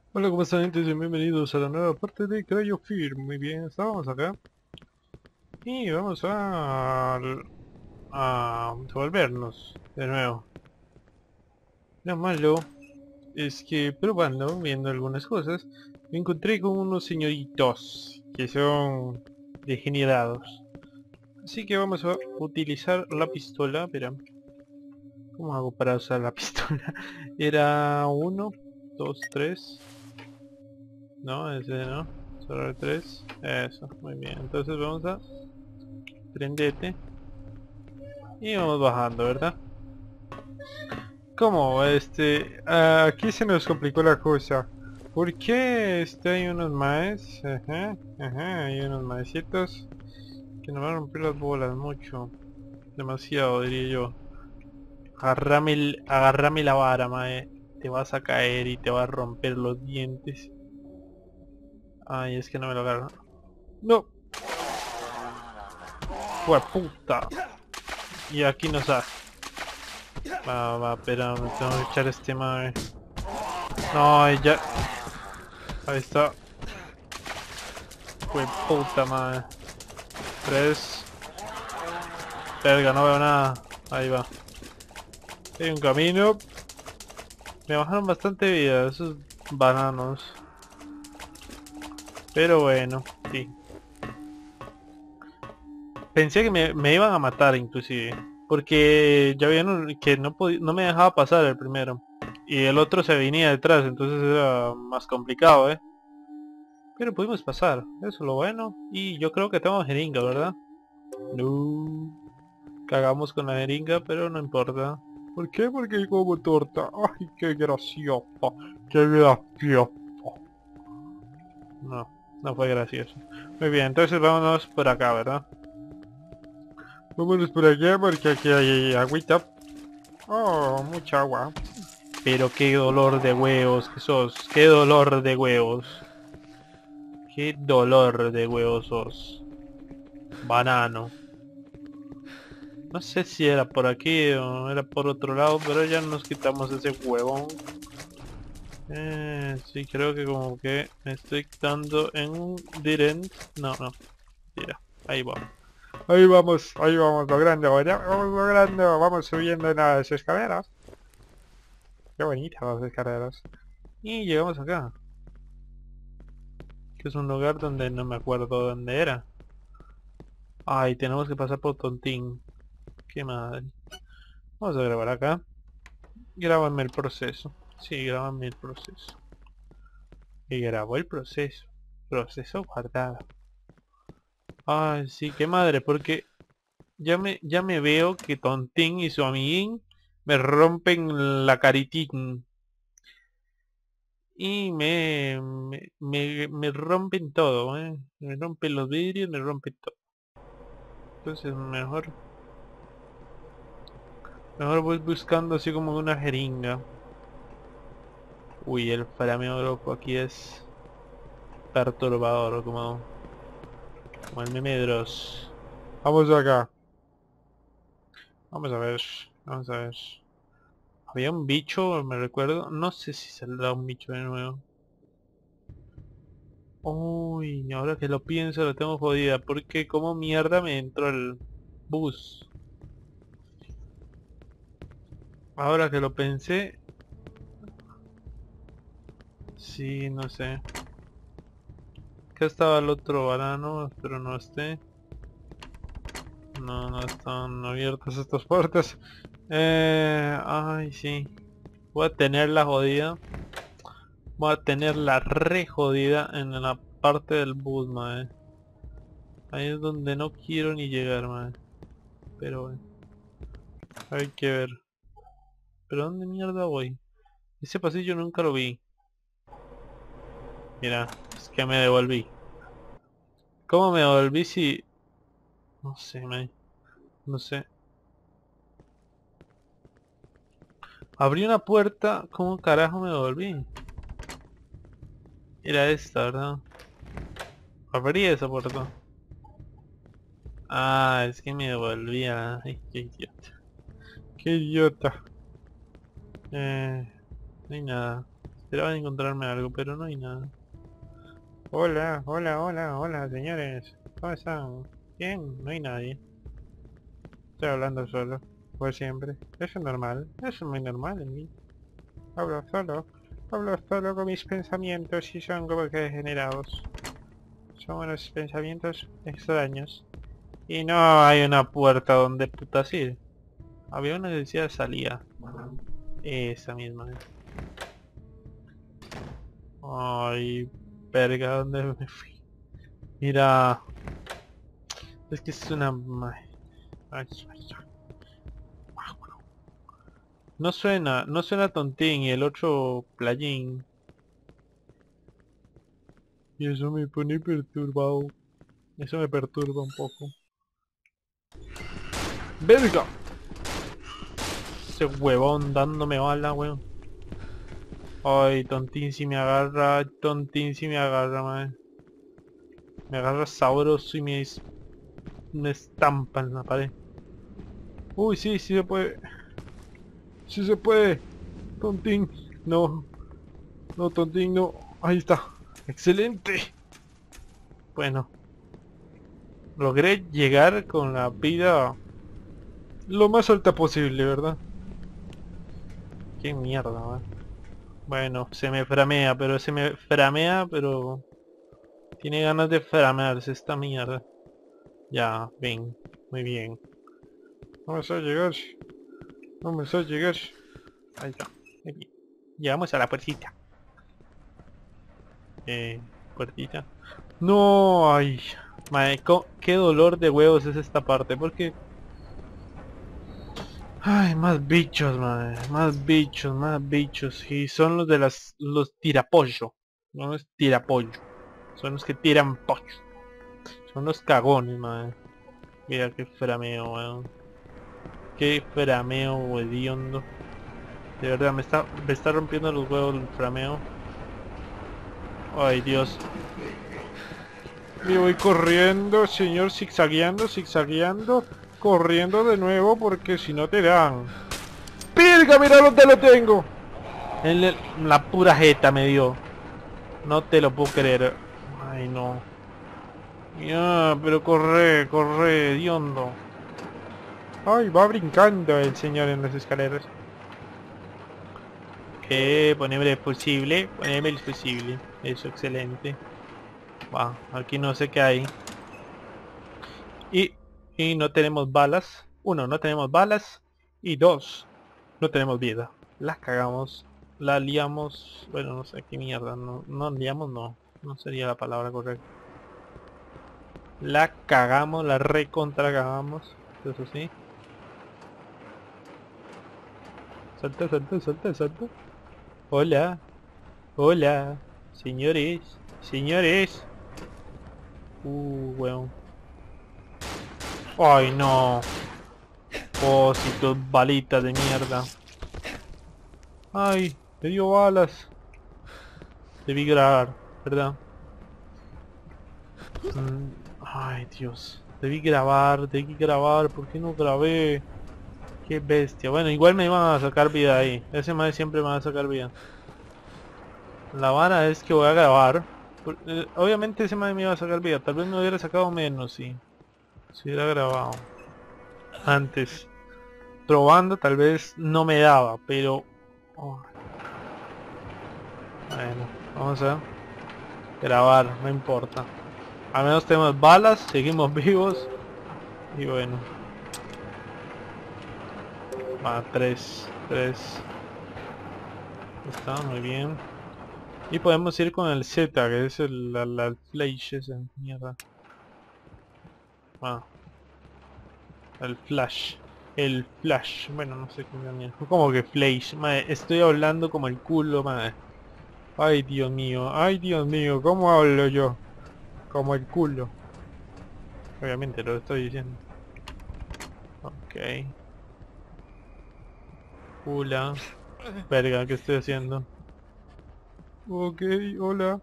Hola, ¿cómo están, gente? Bienvenidos a la nueva parte de Cryofirm. Muy bien, estábamos acá y vamos a devolvernos de nuevo. Lo malo es que probando, viendo algunas cosas, me encontré con unos señoritos que son degenerados. Así que vamos a utilizar la pistola. Espera, ¿cómo hago para usar la pistola? Era uno, dos, tres. No, ese no. Solo el 3. Eso, muy bien. Entonces vamos a prendete y vamos bajando, ¿verdad? ¿Cómo? Aquí se nos complicó la cosa. ¿Por qué hay unos maes? Ajá, hay unos maecitos que nos van a romper las bolas mucho. Demasiado, diría yo. Agarrame la vara, mae. Te vas a caer y te vas a romper los dientes. Ay, es que no me lo agarro. ¡No! ¡Fue puta! Y aquí nos da. Va, espera, me tengo que echar este mae. No, ya. Ahí está. Fue puta madre. Tres. Verga, no veo nada. Ahí va. Hay un camino. Me bajaron bastante vida esos bananos. Pero bueno, sí. Pensé que me iban a matar inclusive. Porque ya vieron que no me dejaba pasar el primero. Y el otro se venía detrás, entonces era más complicado, ¿eh? Pero pudimos pasar, eso es lo bueno. Y yo creo que tengo jeringa, ¿verdad? No. Cagamos con la jeringa, pero no importa. ¿Por qué? Porque como torta. Ay, qué gracioso. Qué gracioso. No, no fue gracioso. Muy bien, entonces vámonos por acá, ¿verdad? Vámonos por allá porque aquí hay agüita. Oh, mucha agua. Pero qué dolor de huevos que sos. Qué dolor de huevos. Qué dolor de huevos sos. Banano. No sé si era por aquí o era por otro lado, pero ya nos quitamos ese huevón. Sí, creo que como que me estoy quedando en un direct. No, no, mira, ahí va. Ahí vamos logrando, ya vamos logrando, vamos subiendo en las escaleras. Qué bonitas las escaleras. Y llegamos acá, que es un lugar donde no me acuerdo dónde era. Ay, tenemos que pasar por Tontín. Qué madre. Vamos a grabar acá. Grábame el proceso. Sí, grábame el proceso. Y grabó el proceso. Proceso guardado. Ay, sí, qué madre, porque ya me veo que Tontín y su amiguín me rompen la caritín. Y me rompen todo, ¿eh? Me rompen los vidrios, me rompen todo. Entonces mejor voy buscando así como una jeringa. Uy, el flameo loco aquí es perturbador, como el meme de Dross. Vamos acá. Vamos a ver. Vamos a ver. Había un bicho, me recuerdo. No sé si saldrá un bicho de nuevo. Uy, ahora que lo pienso lo tengo jodida, porque como mierda me entró el bus. Ahora que lo pensé, sí, no sé. Acá estaba el otro banano, espero no esté. No, no están abiertas estas puertas. Ay, sí. Voy a tener la jodida. Voy a tener la re jodida en la parte del bus, mae. Ahí es donde no quiero ni llegar, mae. Pero bueno, hay que ver. ¿Pero dónde mierda voy? Ese pasillo nunca lo vi. Mira, es que me devolví. ¿Cómo me devolví si...? No sé, man. No sé. Abrí una puerta, ¿cómo carajo me devolví? Era esta, ¿verdad? Abrí esa puerta. Ah, es que me devolvía. Ay, qué idiota. Qué idiota. No hay nada. Esperaba encontrarme algo, pero no hay nada. Hola, hola, hola, hola, señores. ¿Cómo están? Bien, no hay nadie. Estoy hablando solo, como siempre. Eso es normal, eso es muy normal en mí. Hablo solo, hablo solo con mis pensamientos y son como que degenerados. Son unos pensamientos extraños. Y no hay una puerta donde putas ir. Había una que decía salida. Esa misma es. Ay, verga, ¿dónde me fui? Mira, es que es una... Ay, no suena tontín y el otro playín. Y eso me pone perturbado. Eso me perturba un poco. ¡Verga! Ese huevón dándome bala, weón. Ay, tontín si me agarra, tontín si me agarra, man. Me agarra sabroso y me estampa en la pared. Uy, sí, sí se puede. Sí se puede. Tontín. No, no, tontín, no. Ahí está. Excelente. Bueno, logré llegar con la vida lo más alta posible, ¿verdad? Qué mierda, man. Bueno, se me framea, pero se me framea, pero... Tiene ganas de framearse esta mierda. Ya, ven. Muy bien. Vamos a llegar. Vamos a llegar. Ahí está. Muy bien. Llegamos a la puertita. Puertita. No, ay. Madre, qué dolor de huevos es esta parte, porque... Ay, más bichos, madre. Más bichos, más bichos. Y son los de los tirapollo. No es tirapollo. Son los que tiran pollo. Son los cagones, madre. Mira qué frameo, weón. Qué frameo hediondo. De verdad, me está rompiendo los huevos el frameo. Ay, Dios. Y voy corriendo, señor, zigzagueando, zigzagueando. Corriendo de nuevo porque si no te dan. ¡Pirga, mira dónde lo tengo! La pura jeta me dio. No te lo puedo creer. Ay, no. Ya, pero corre, corre, hediondo. Ay, va brincando el señor en las escaleras. Poneme el fusible, poneme el fusible. Eso, excelente. Va, aquí no sé qué hay. Y, y no tenemos balas. Uno, no tenemos balas. Y dos, no tenemos vida. La cagamos. La liamos. Bueno, no sé qué mierda. No, no liamos, no. No sería la palabra correcta. La cagamos, la recontra cagamos. Eso sí. Salta, salta, salta, salta. Hola. Hola. Señores. Señores. Weón. Ay, no. Oh, si tus balitas de mierda. Ay, me dio balas. Debí grabar, ¿verdad? Ay, Dios. Debí grabar. ¿Por qué no grabé? Qué bestia. Bueno, igual me iban a sacar vida ahí. Ese madre siempre me va a sacar vida. La vara es que voy a grabar. Obviamente ese madre me iba a sacar vida. Tal vez me hubiera sacado menos si hubiera grabado antes. Probando tal vez no me daba, pero... oh, bueno, vamos a grabar, no importa. Al menos tenemos balas, seguimos vivos. Y bueno. Va, 3 3. Está muy bien. Y podemos ir con el Z, que es la flash esa mierda. Ah, el flash. El flash. Bueno, no sé qué mierda. Como que flash. Madre, estoy hablando como el culo, madre. Ay, Dios mío. Ay, Dios mío. ¿Cómo hablo yo? Como el culo. Obviamente lo estoy diciendo. Ok. Hola. Verga, ¿qué estoy haciendo? Ok, hola.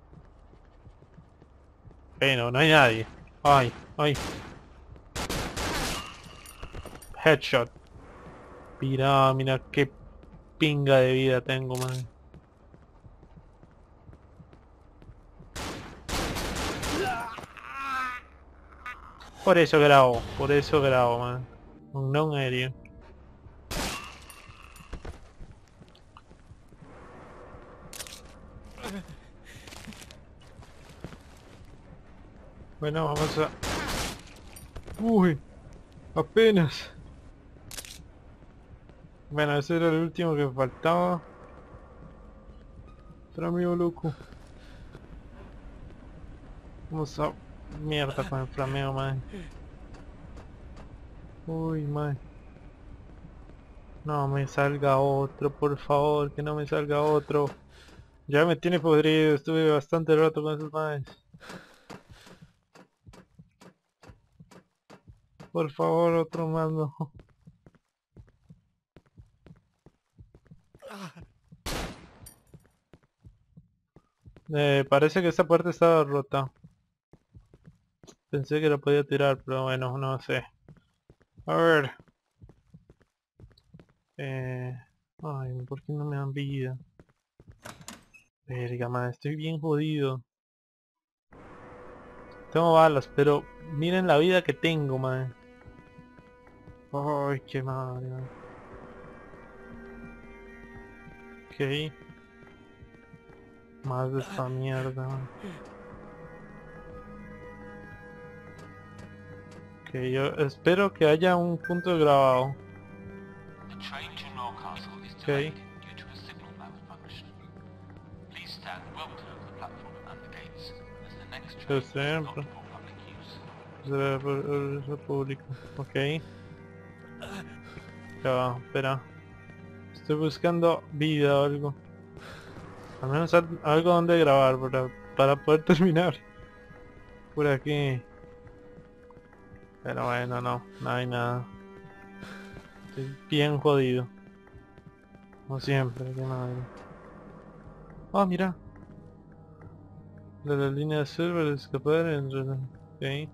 Bueno, no hay nadie. Ay, ay. Headshot. Mira, mira qué pinga de vida tengo, man. por eso grabo, man. Un non aéreo. Bueno, vamos a... Uy, apenas. Bueno, ese era el último que faltaba. Pero amigo loco. Vamos a... Mierda con el flameo, man. Uy, man. No me salga otro, por favor, que no me salga otro. Ya me tiene podrido, estuve bastante rato con esos manes. Por favor, otro más no. Parece que esta puerta estaba rota. Pensé que la podía tirar, pero bueno, no sé. A ver. Eh... Ay, ¿por qué no me dan vida? Verga, man, estoy bien jodido. Tengo balas, pero miren la vida que tengo, man. Ay, qué madre, man. Ok. Más de esta mierda, man. Ok, yo espero que haya un punto grabado. Ok. Yo siempre. Público. Ok. Ya va, espera. Estoy buscando vida o algo. Al menos algo donde grabar para poder terminar. Por aquí. Pero bueno, no hay nada. Estoy bien jodido. Como siempre, qué madre. Oh, mira. De la línea azul para escapar entre... Ok.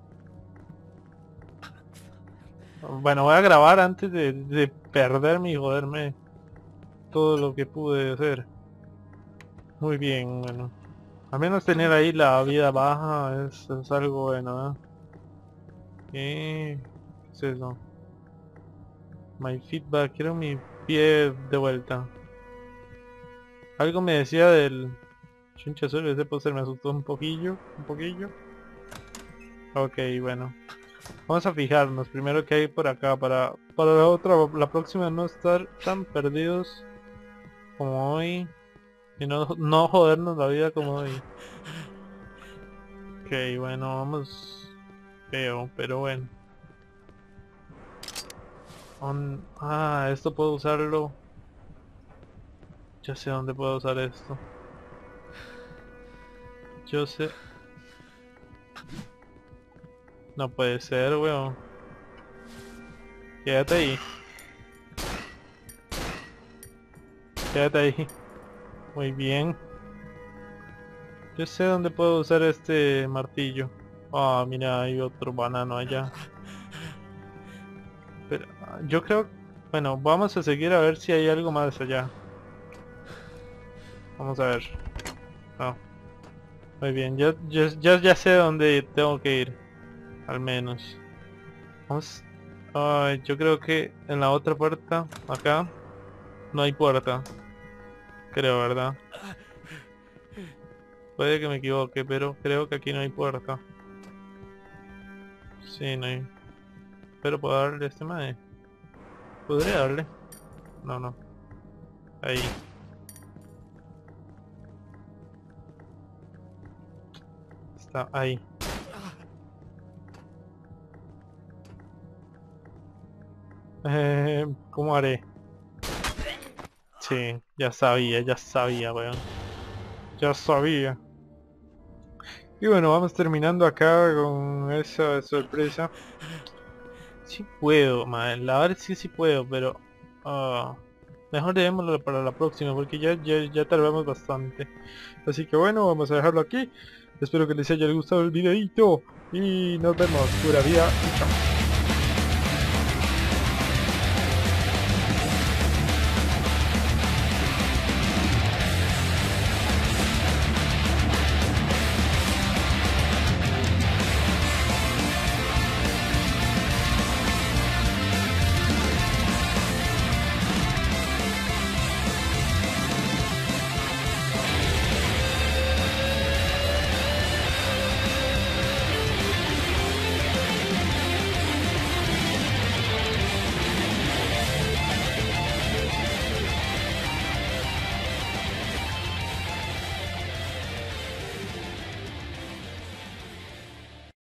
Bueno, voy a grabar antes de perderme y joderme todo lo que pude hacer. Muy bien, bueno. Al menos tener ahí la vida baja es algo bueno, ¿eh? ¿Qué es eso? My feedback, quiero mi pie de vuelta. Algo me decía del chunche azul, ese póster me asustó un poquillo, un poquillo. Ok, bueno. Vamos a fijarnos primero que hay por acá para la próxima no estar tan perdidos como hoy. Y no jodernos la vida como hoy. Ok, bueno, vamos feo, pero bueno. Esto puedo usarlo. Ya sé dónde puedo usar esto. Yo sé. No puede ser, weón. Quédate ahí. Quédate ahí. Muy bien. Yo sé dónde puedo usar este martillo. Ah, mira, hay otro banano allá. Pero yo creo... Bueno, vamos a seguir a ver si hay algo más allá. Vamos a ver. No. Muy bien, ya sé dónde tengo que ir. Al menos. Vamos. Ay, yo creo que en la otra puerta, acá, no hay puerta. Creo, ¿verdad? Puede que me equivoque, pero creo que aquí no hay puerta. Sí, no hay. Pero puedo darle a este mae. ¿Podría darle? No, no. Ahí. Está ahí. ¿Cómo haré? Sí, ya sabía, weón. Ya sabía. Y bueno, vamos terminando acá con esa sorpresa. Sí puedo, man. La verdad sí puedo, pero... mejor dejémoslo para la próxima porque ya tardamos bastante. Así que bueno, vamos a dejarlo aquí. Espero que les haya gustado el videito. Y nos vemos. Pura vida y chao.